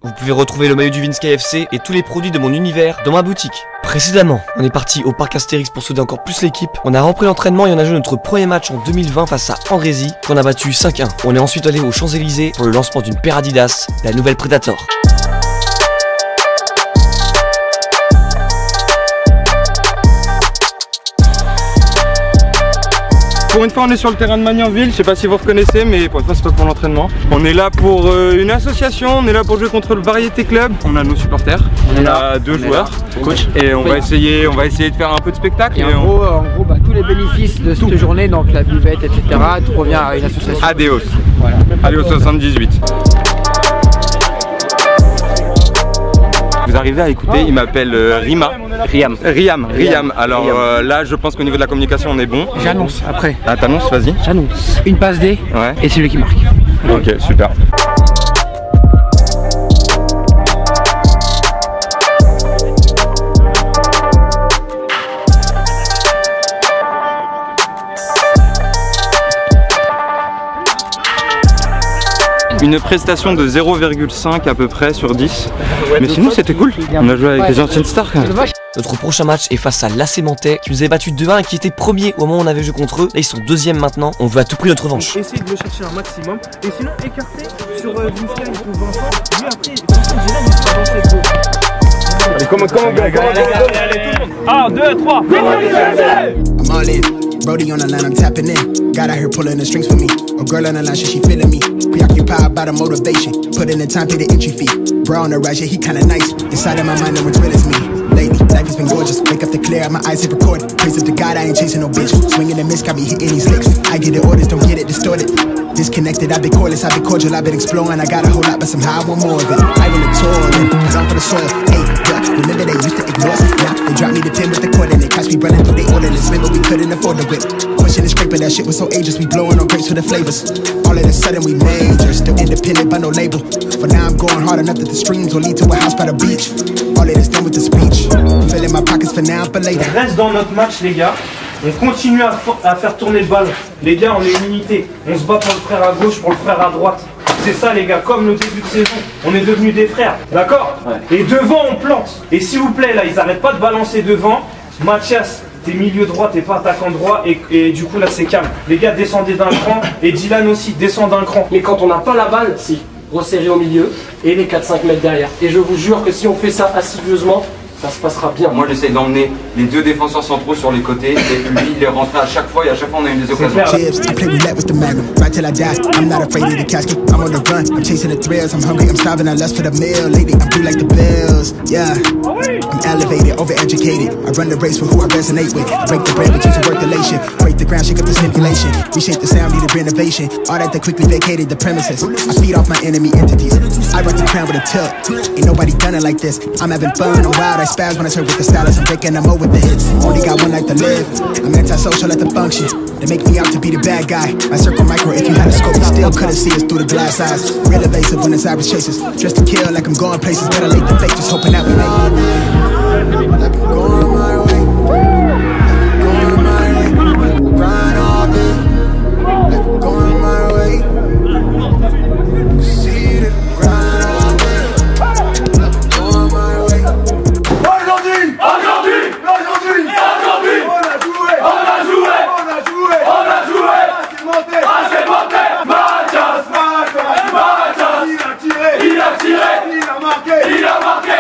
Vous pouvez retrouver le maillot du Vince KFC et tous les produits de mon univers dans ma boutique. Précédemment, on est parti au parc Astérix pour souder encore plus l'équipe. On a repris l'entraînement et on a joué notre premier match en 2020 face à Andrézy, qu'on a battu 5-1. On est ensuite allé aux Champs-Élysées pour le lancement d'une paire Adidas, la nouvelle Predator. Pour une fois on est sur le terrain de Magnanville, je sais pas si vous reconnaissez mais pour une fois c'est pas pour l'entraînement. On est là pour une association, on est là pour jouer contre le Variété Club. On a nos supporters, on a deux joueurs, coach, et on va essayer de faire un peu de spectacle. Et en gros bah, tous les bénéfices de cette journée, donc la buvette, etc., tout revient à une association. Adeos, voilà. Adeos 78. Vous arrivez à écouter, il m'appelle Riam. Alors là je pense qu'au niveau de la communication on est bon. J'annonce après. Ah t'annonces, vas-y. J'annonce. Une passe D et c'est lui qui marque. Ok, super. Une prestation de 0,5 à peu près sur 10. Mais sinon c'était cool. On a joué avec des anciennes stars quand même. Notre prochain match est face à l'AC Mentais qui nous avait battu 2-1 et qui était premier au moment où on avait joué contre eux. Là ils sont deuxième maintenant, on veut à tout prix notre revanche. Essayez de le chercher un maximum et sinon écartez sur une scale pour Vincent. Lui après, Vincent Gélène il sera dans ses gros. Allez, comment 1, 2, 3. I'm all in. Brody on the line, I'm tapping in. God out here pulling the strings for me. A girl on the line, she feeling me. Preoccupied by the motivation. Put in the time, pay the entry fee. Bro on the rise, yeah, he kinda nice. Inside of my mind, no one's real as me. Lately, life has been gorgeous. Wake up the clear, my eyes hit record. Praise up to God, I ain't chasing no bitch. Swinging and miss, got me hitting these licks. I get the orders, don't get it distorted. Disconnected, I've been cordless, I've been cordial, I've been exploring. I got a whole lot, but somehow I want more of it. I want the tour, then put on for the soil. Hey, remember they used to ignore us. Now they dropped me the 10 with the cord and they catch me running through they orderless. Remember we couldn't afford the whip. Pushing and scraping, that shit was so ageless. We blowing on grapes for the flavors. All of a sudden we major, still independent by no label. For now I'm going hard enough that the streams will lead to a house by the beach. All of this done with the speech. Filling my pockets for now, for later. On reste dans notre match les gars. On continue à faire tourner le ballon. Les gars, on est une unité. On se bat pour le frère à gauche, pour le frère à droite. C'est ça les gars, comme le début de saison, on est devenus des frères, d'accord? Et devant on plante. Et s'il vous plaît là, ils arrêtent pas de balancer devant. Mathias, t'es milieu droit, t'es pas attaquant droit et du coup là c'est calme. Les gars, descendez d'un cran et Dylan aussi, descend d'un cran. Mais quand on n'a pas la balle, si, resserrer au milieu et les 4-5 mètres derrière. Et je vous jure que si on fait ça assidueusement, ça se passera bien. Moi j'essaie d'emmener les deux défenseurs centraux sur les côtés et lui il est rentré à chaque fois et à chaque fois on a eu des occasions. I play roulette with the magnum, right till I die. I'm not afraid of the casket. I'm on the run, I'm chasing the thrills. I'm hungry, I'm starving, I lust for the meal. Lately, I'm through like the bills. Yeah, I'm elevated, overeducated. I run the race for who I resonate with. Break the bread, but use the work-elation. Break the ground, shake up the stimulation. Reshape the sound, needed renovation. All that they quickly vacated the premises. I feed off my enemy entities. I rock the crown with a tilt. Ain't nobody done it like this. I'm having fun, I'm wild, I spaz when I serve with the stylist. I'm breaking them over with the hits. Only got one life to live. I'm antisocial at the function. They make me out to be the bad guy. I circle micro if you had a scope. You still couldn't see us through the glass eyes. Real evasive when it's Irish chases. Dressed to kill like I'm going places. Better late than fake, just hoping that we make it. Like I'm going my way. Going my way. Grind all day. Like I'm going my way. See the grind all day. Like I'm going my way. Aujourd'hui, c'est monté. Mathias, il a tiré, il a marqué.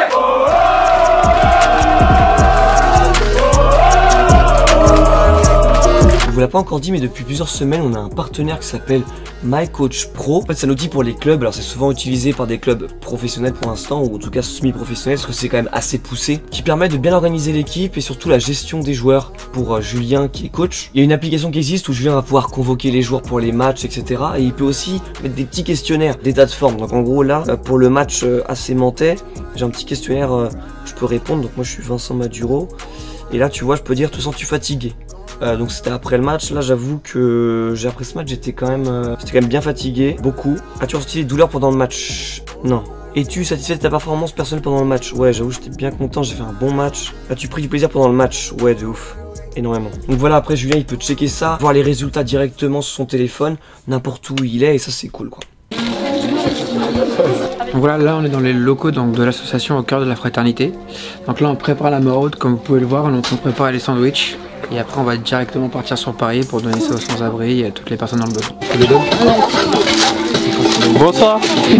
Je vous l'ai pas encore dit, mais depuis plusieurs semaines on a un partenaire qui s'appelle My Coach Pro. En fait c'est un outil pour les clubs, alors c'est souvent utilisé par des clubs professionnels pour l'instant, ou en tout cas semi-professionnels, parce que c'est quand même assez poussé, qui permet de bien organiser l'équipe et surtout la gestion des joueurs pour Julien qui est coach. Il y a une application qui existe où Julien va pouvoir convoquer les joueurs pour les matchs, etc. Et il peut aussi mettre des petits questionnaires d'état de forme. Donc en gros là, pour le match AC Mentais, j'ai un petit questionnaire où je peux répondre. Donc moi je suis Vincent Maduro, et là tu vois je peux dire te sens-tu fatigué? Donc c'était après le match. Là j'avoue que après ce match j'étais quand même bien fatigué, beaucoup. As-tu ressenti des douleurs pendant le match? Non. Es-tu satisfait de ta performance personnelle pendant le match? Ouais, j'avoue j'étais bien content, j'ai fait un bon match. As-tu pris du plaisir pendant le match? Ouais, de ouf. Énormément. Donc voilà, après Julien il peut checker ça, voir les résultats directement sur son téléphone, n'importe où il est, et ça c'est cool quoi. Donc voilà, là on est dans les locaux donc, de l'association Au Cœur de la Fraternité. Donc là on prépare la maraude, comme vous pouvez le voir, on est en train de préparer les sandwichs. Et après on va directement partir sur Paris pour donner ça aux sans-abri et à toutes les personnes dans le besoin. Bonsoir.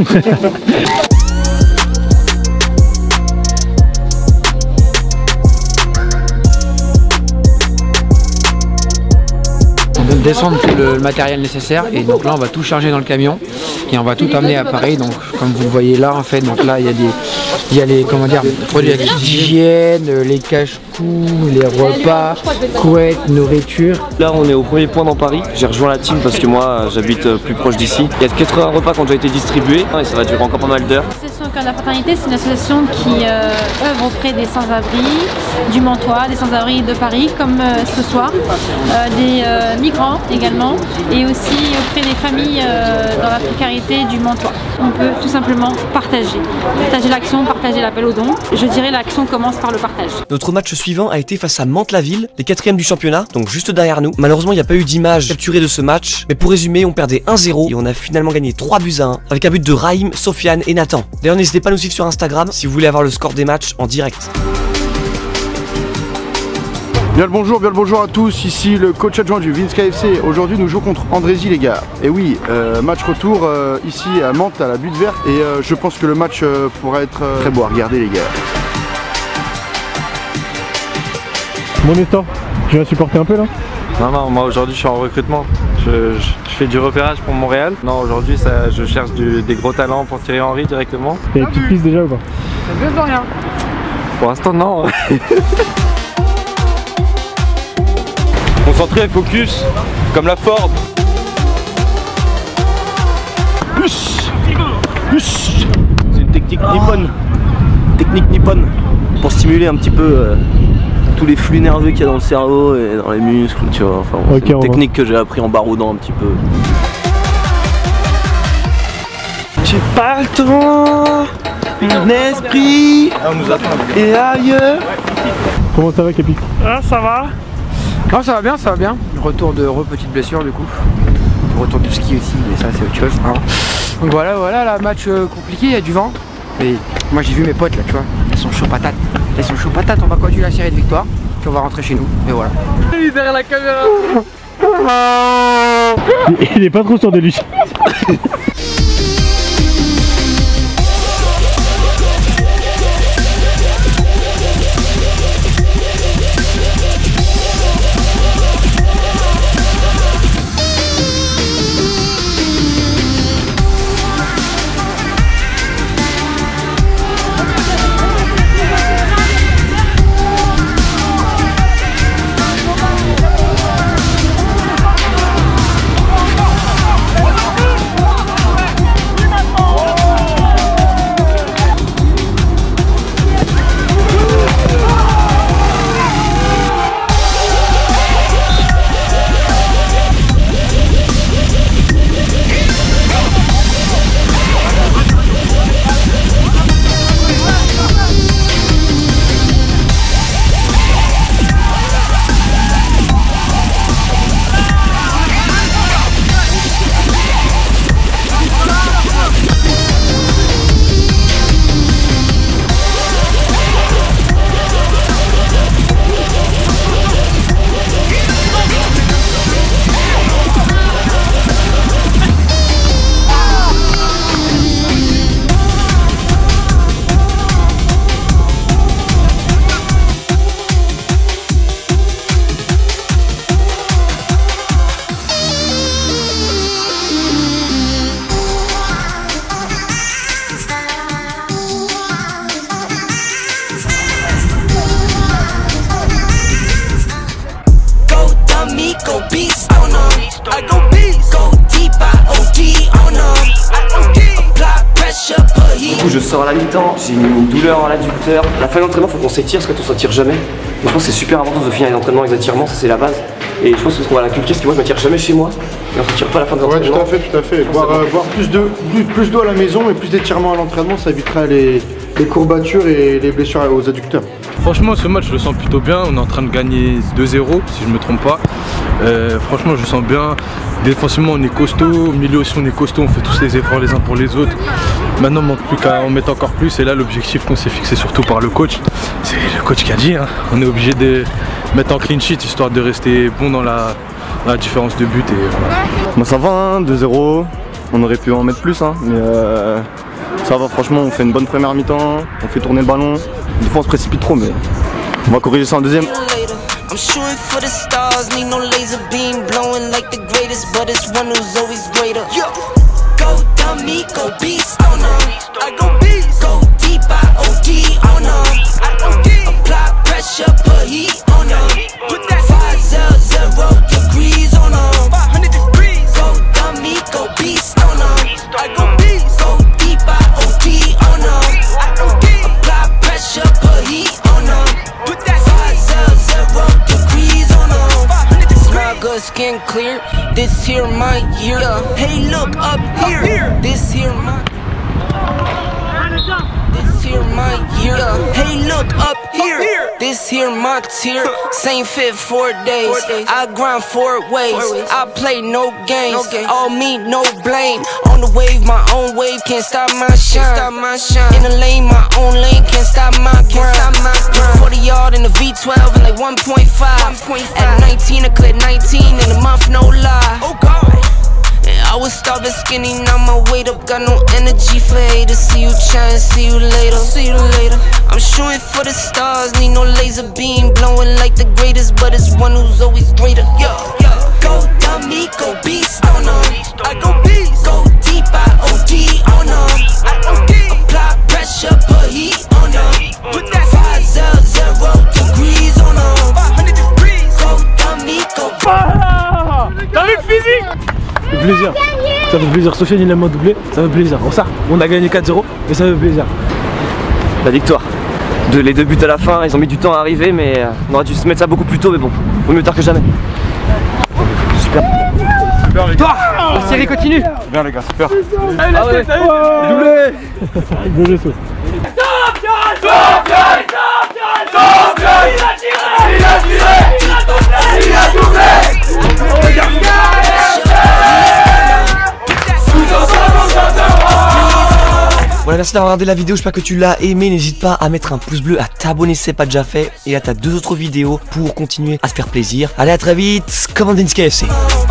On vient de descendre tout le matériel nécessaire et donc là on va tout charger dans le camion et on va tout amener à Paris. Donc comme vous le voyez là en fait, donc là il y a les comment dire, produits d'hygiène, les cache-cous, les repas, couettes, nourriture. Là on est au premier point dans Paris, j'ai rejoint la team parce que moi j'habite plus proche d'ici. Il y a 80 repas qui ont déjà été distribués et ça va durer encore pas mal d'heures. L'association Au Cœur de la Fraternité, c'est une association qui œuvre auprès des sans-abri du Mantois, des sans-abri de Paris comme ce soir, des migrants également et aussi auprès des familles dans la précarité du Mantois. On peut tout simplement partager l'action, partager l'appel aux dons. Je dirais l'action commence par le partage. Notre match suivant a été face à Mantes-la-Ville, les 4e du championnat, donc juste derrière nous. Malheureusement il n'y a pas eu d'image capturée de ce match, mais pour résumer on perdait 1-0 et on a finalement gagné 3-1 avec un but de Raïm, Sofiane et Nathan. D'ailleurs n'hésitez pas à nous suivre sur Instagram si vous voulez avoir le score des matchs en direct. Bien le bonjour à tous, ici le coach adjoint du Vince KFC. Aujourd'hui nous jouons contre Andrézy les gars. Et oui, match retour ici à Mantes à la Butte Verte. Et je pense que le match pourra être très beau à regarder les gars. Bon Nestor, tu vas supporter un peu là? Non, moi aujourd'hui je suis en recrutement. Je fais du repérage pour Montréal. Non, aujourd'hui je cherche des gros talents pour Thierry Henry directement. T'as une petite piste déjà ou pas? Ça ne veut rien. Pour l'instant non. Concentré, focus, comme la Ford. C'est une technique nippone. Pour stimuler un petit peu tous les flux nerveux qu'il y a dans le cerveau et dans les muscles, tu vois. Enfin, bon, okay, c'est une technique que j'ai appris en baroudant un petit peu. J'ai pas le temps, l'esprit et ailleurs. Comment ça va Capi? Ah, ça va. Non, ça va bien. Retour de petite blessure du coup. Retour du ski aussi, mais ça c'est autre chose. Hein. Donc voilà, la match compliqué, il y a du vent. Mais moi j'ai vu mes potes là, tu vois, ils sont chauds patates. On va continuer la série de victoires, puis on va rentrer chez nous, et voilà. Il est derrière la caméra. Il est pas trop sûr de lui. Du coup je sors à la mi-temps, j'ai une douleur à l'adducteur. À la fin de l'entraînement, il faut qu'on s'étire parce qu'on s'étire jamais. Et je pense que c'est super important de finir les entraînements avec l'étirement, ça c'est la base. Et je pense que ce qu'on va l'inculquer, parce que moi je me tire jamais chez moi. Et on se tire pas à la fin de l'entraînement. Ouais, tout à fait. Boire plus d'eau à la maison et plus d'étirements à l'entraînement, ça évitera les courbatures et les blessures aux adducteurs. Franchement ce match je le sens plutôt bien, on est en train de gagner 2-0 si je me trompe pas. Franchement je le sens bien, défensivement on est costaud, au milieu aussi on est costaud, on fait tous les efforts les uns pour les autres. Maintenant, il manque plus qu'à en mettre encore plus. Et là, l'objectif qu'on s'est fixé surtout par le coach, c'est le coach qui a dit, hein, on est obligé de mettre en clean sheet histoire de rester bon dans la différence de but. Et voilà. Bon, ça va, hein, 2-0. On aurait pu en mettre plus, hein, mais ça va. Franchement, on fait une bonne première mi-temps. On fait tourner le ballon. Des fois, on se précipite trop, mais on va corriger ça en deuxième. I'm shooting for the stars, need no laser beam blowing like the greatest, but it's one who's always greater. Yo, go dummy, go beast on them. I go beast, go deep, I OD on them. I OD, apply pressure, put heat on them. Put that 500 degrees on them. 500 degrees, go dummy, go beast on them. I go beast, go deep, I OD on them. I OD, apply pressure, put heat on them. Put that 500 degrees on them. Smell good, skin clear. This here my year. Hey, look up here. This here my. This here my year. Hey, look up here. This here my tier. Same fit 4 days. I grind 4 ways. I play no games. All me, no blame. On the wave, my own wave. Can't stop my shine. In the lane, my own lane. Can't stop my grind. 40 yard in the V12 and like 1.5. At 19, I cleared 19 in a month, no lie. Oh God. I was starving skinny, now my weight up, got no energy for haters. See you trying, see you later, see you later. I'm shooting for the stars, need no laser beam blowing like the greatest, but it's one who's always greater. Yo, go dummy, go beast on them. I go beast, go deep, I OD on them. I OD, apply pressure, put heat on them. Put that 500 degrees on them. 500 degrees, go dummy, go beast. T'as vu le physique? Ça fait plaisir. Ça fait plaisir. Sofiane il a moins doublé. Ça fait plaisir. Bon ça, on a gagné 4-0, mais ça fait plaisir. La victoire. Les 2 buts à la fin, ils ont mis du temps à arriver, mais on aurait dû se mettre ça beaucoup plus tôt, mais bon, vaut mieux tard que jamais. Super. Super les gars. La série continue. Bien les gars, super. Ah ouais. Doublé. Doublé saut. Voilà, merci d'avoir regardé la vidéo, j'espère que tu l'as aimé. N'hésite pas à mettre un pouce bleu, à t'abonner si c'est pas déjà fait. Et à ta 2 autres vidéos pour continuer à se faire plaisir. Allez, à très vite, comme un Vince KFC.